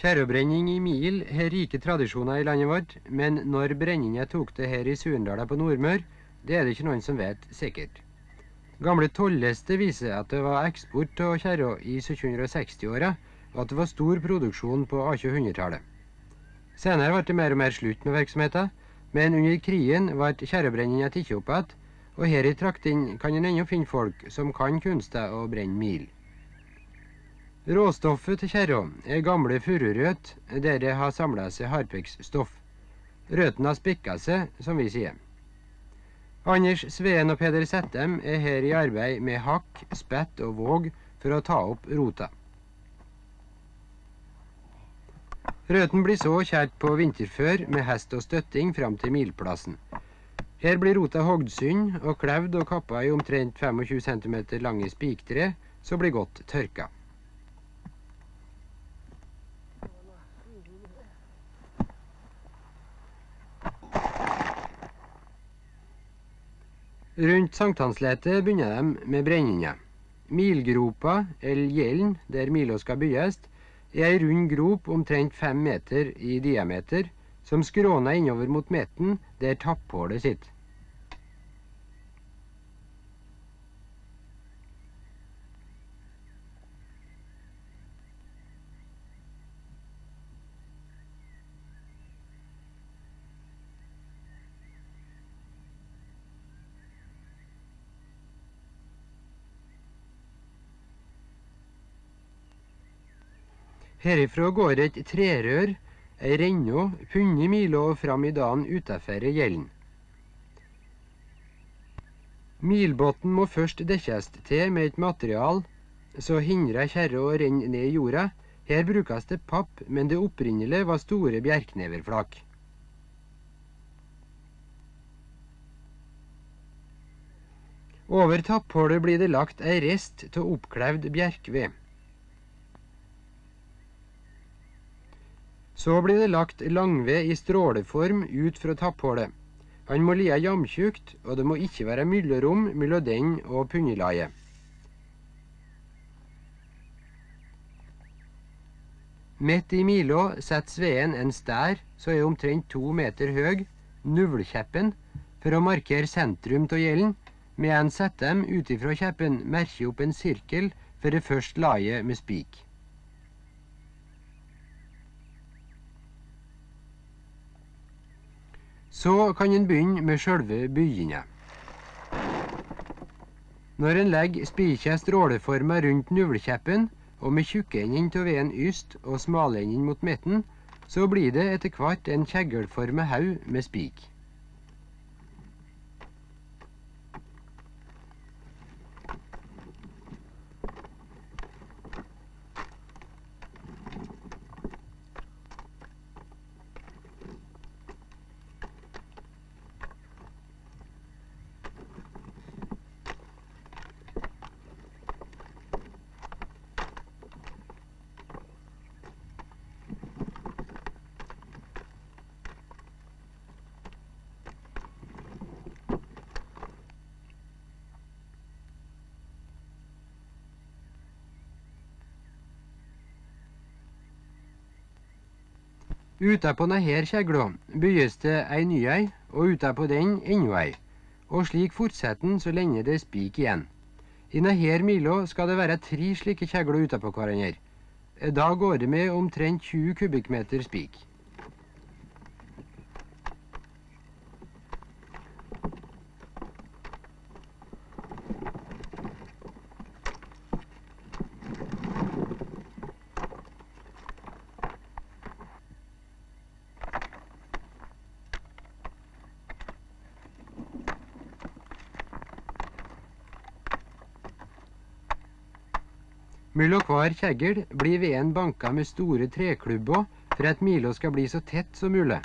Kjerrebrenning i Mil har rike tradisjoner i landet vårt, men når brenningene tok det her i Surndala på Nordmør, det er det ikke noen som vet sikkert. Gamle tolleste viser at det var eksport av kjerrer i 1760-åra, og at det var stor produksjon på 1800-tallet. Senere ble det mer og mer slutt med virksomheten, men under krigen ble kjerrebrenningen tatt opp igjen, og her i traktene kan en ennå finne folk som kan kunste å brenne mil. Råstoffet til kjerra er gamle fururøt, der det har samlet seg harpiksstoff. Røten har spikket seg, som vi sier. Anders Sveen og Peder Settem er her i arbeid med hakk, spett og våg for å ta opp rota. Røten blir så kjært på vinterfør med hest og støtting fram til milplassen. Her blir rota hogd sund og klevd og kappet i omtrent 25 cm lange spiktre, så blir godt tørka. Rundt Sankthansletet begynner de med brenninga. Milgropa, eller gjelden, der mila skal bygges, er ei rund grop omtrent 5 meter i diameter, som skråner innover mot midten der tapphålet sitter. Herifra går et trerør, ei rennå, punni mila og fram i dagen utenfor gjelden. Milbotten må først dekkes til med et material, så hindrer kjerra å renne ned i jorda. Her brukes det papp, men det opprinnelige var store bjerkneverflak. Over tapphålet blir det lagt ei rest til oppklevd bjerkved. Så blir det lagt langved i stråleform ut fra tapphålet. Han må lie jamtjukt, og det må ikke være myllerom mellom den og punnilaget. Midt i mila setter Sveen en stær som er omtrent 2 meter høy, nuvlkjeppen, for å markere sentrum av gjelden, med en Settem utifra kjeppen merker opp en sirkel for det første laget med spik. Så kan en begynne med selve bygginga. Når en legger spiket stråleforma rundt nuvlkjeppen, og med tjukkenden til veden yst og smalenden mot midten, så blir det etter hvert en kjeglformet haug med spik. Utapå denne kjegla bygges det ei ny ei, og utapå den enda ei, og slik fortsetter den så lenge det er spik igjen. I denne mila skal det være 3 slike kjegler utapå hverandre. Da går det med omtrent 20 kubikkmeter spik. Mellom hver kjegl blir veden banka med store treklubber for at mila skal bli så tett som mulig.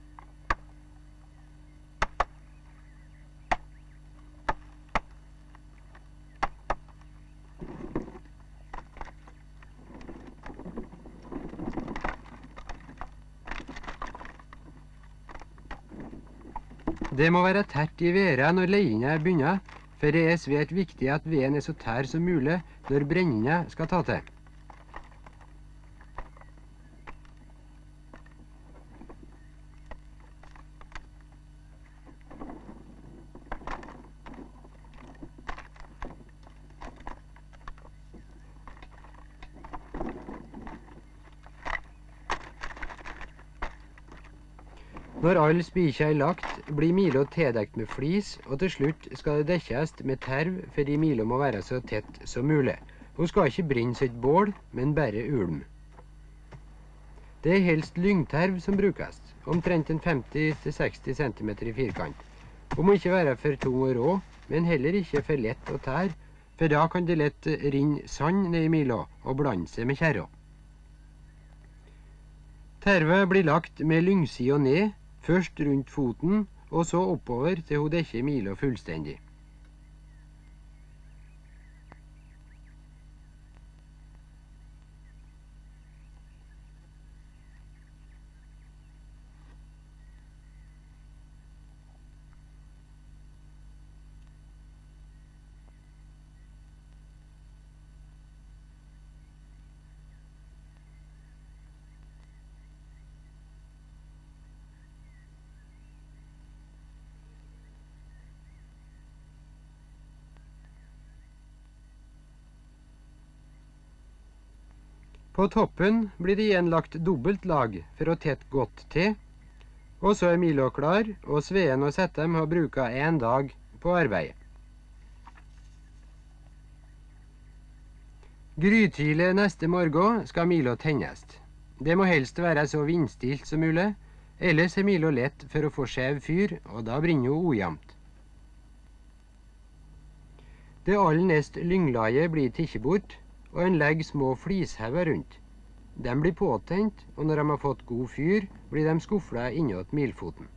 Det må være tett i været når leiene begynner, for det er svært viktig at veden er så tær som mulig når brenningene skal ta til. Når all spikja lagt, blir Milo tedekt med flis, og til slutt skal det dekkes med terv, fordi Milo må være så tett som mulig. Hun skal ikke brenne sitt bål, men bare ulm. Det helst lyngterv som brukes, omtrent en 50–60 cm i firkant. Hun må ikke være for tung og rå, men heller ikke for lett å tære, for da kan det lett rinne sand ned i Milo og blande seg med kjerra. Tervet blir lagt med lyngsida ned, først rundt foten, og så oppover til hun dekker Milo fullstendig. På toppen blir det igjen lagt dobbelt lag for å tette godt til, og så er Milo klar, og Sveen og Settem har bruket en dag på arbeidet. Grytidlig neste morgen skal Milo tennes. Det må helst være så vindstilt som mulig, ellers er Milo lett for å få skjev fyr, og da brenner hun ujevnt. Det aller nest lynglaget blir tikket bort, og en legger små flishauger rundt. De blir påtent, og når de har fått god fyr, blir de skufflet innåt milfoten.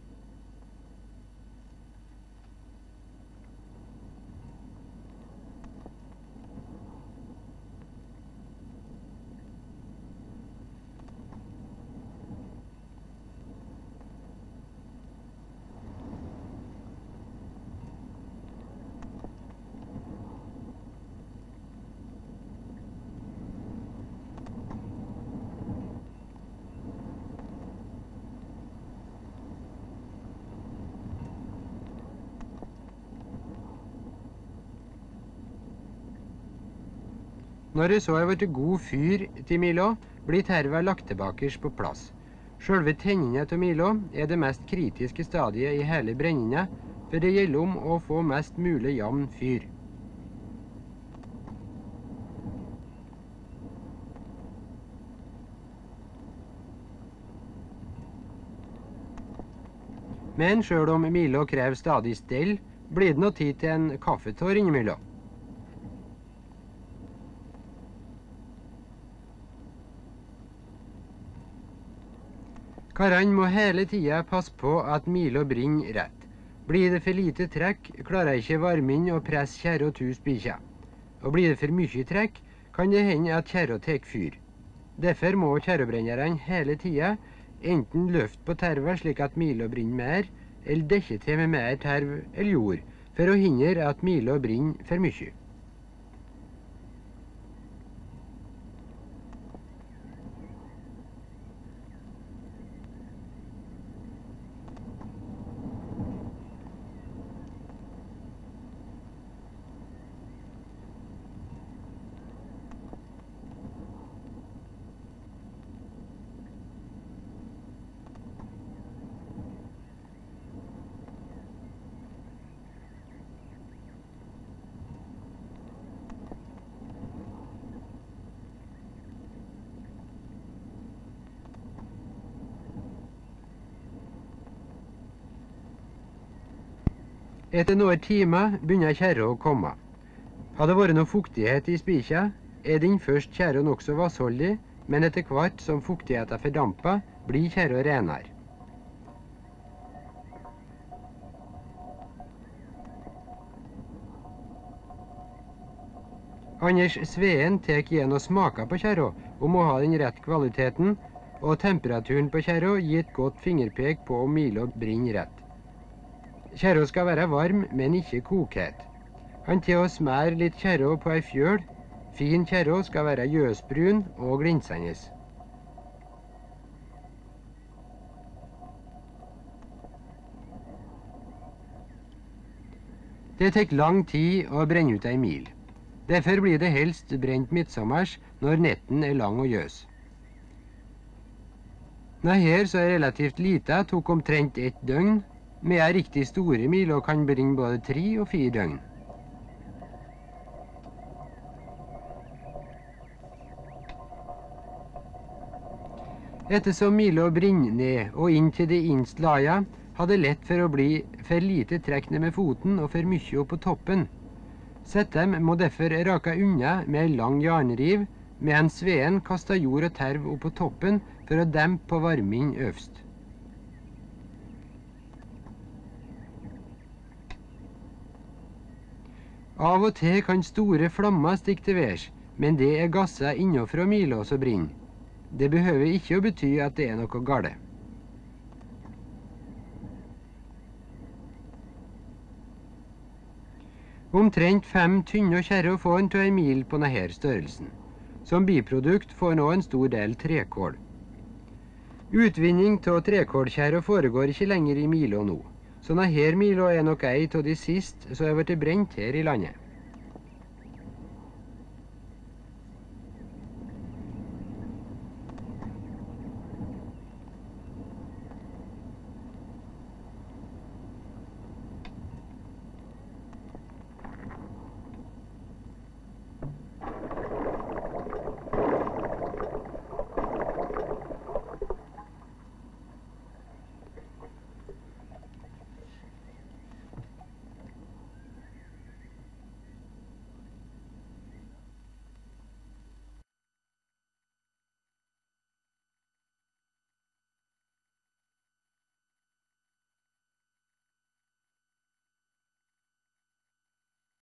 Når det så har vært god fyr til Milo, blir tervet lagt tilbake på plass. Selve tenningen til Milo er det mest kritiske stadiet i hele brenningen, for det gjelder om å få mest mulig jevn fyr. Men selv om Milo krever stadig stell, blir det nå tid til en kaffetår innimellom. Karene må hele tiden passe på at Milo brenner rett. Blir det for lite trekk, klarer ikke varmen å presse kjerra til spikja. Og blir det for mye trekk, kan det hende at kjerra tar fyr. Derfor må kjerrabrennerne hele tiden enten løfte på tervet slik at Milo brenner mer, eller dekke til med mer terv eller jord, for å hindre at Milo brenner for mye. Etter noen timer begynner kjerra å komme. Har det vært noe fuktighet i spikja, er den først kjerra nokså vassholdig, men etter hvert som fuktigheten fordamper, blir kjerra renere. Anders Sveen tar igjen og smaker på kjerra om å ha den rett kvaliteten, og temperaturen på kjerra gir et godt fingerpek på om Milo brenner rett. Kjerra skal være varm, men ikke kokhet. Han tar og smærer litt kjerra på ei fjøl. Fin kjerra skal være ljøsbrun og glinsende. Det tar lang tid å brenne ut ei mil. Derfor blir det helst brent midtsommers når netten er lang og ljøs. Nå her så er relativt lite, tok omtrent 1 døgn, med riktig store milo kan bringe både 3 og 4 døgn. Ettersom milo brinner ned og inn til de innerste laja, hadde lett for å bli for lite trekk ned med foten og for mye opp på toppen. Settem må derfor raka unna med en lang jarnriv, med en sveen kasta jord og terv opp på toppen for å dempe på varmen øverst. Av og til kan store flammer stikke til værs, men det er gasser innenfra milo som brenner. Det behøver ikke å bety at det er noe galt. Omtrent 5 tynne kjerrer får en til en mil på denne størrelsen. Som biprodukt får nå en stor del trekål. Utvinning av trekålkjerrer foregår ikke lenger i milo nå, så denne milo er nok ei av de siste som har vært brent her i landet.